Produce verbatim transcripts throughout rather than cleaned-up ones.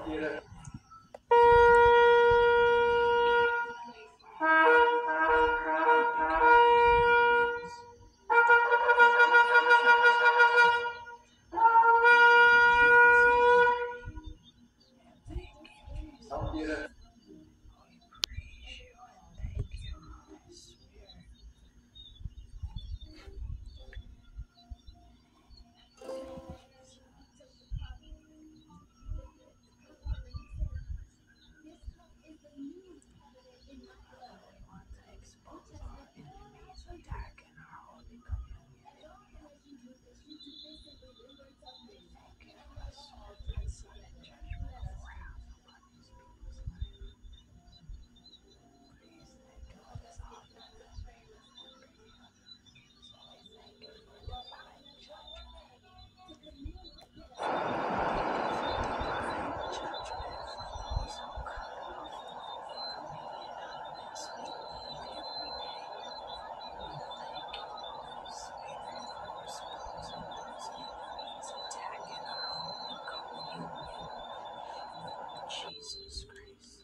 Jesus Christ.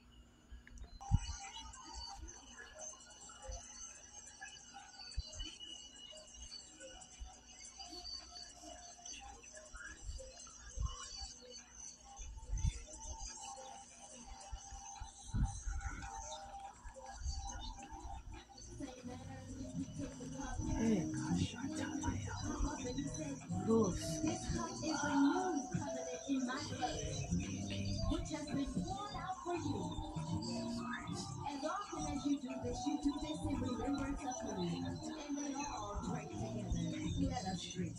Hey, gosh, I tell you, Lord. Which has been poured out for you. As often as you do this, you do this in remembrance of me. And they all drink together. Let us drink.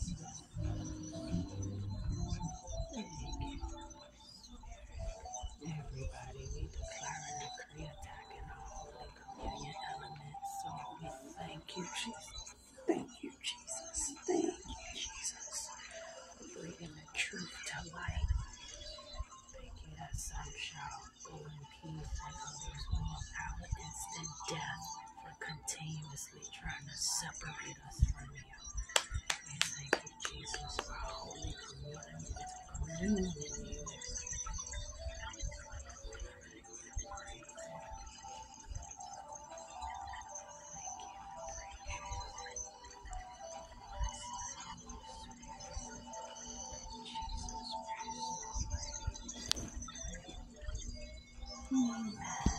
Everybody, we declare and decree attacking our Holy Communion elements. So we thank you, Jesus. Thank you, Jesus. Thank you, Jesus, for bringing the truth to light. Thank you that some shall go in peace and others walk out instant death for continuously trying to separate us from you. We thank you, Jesus, for Holy Communion to commune in you. Jesus Christ. Amen.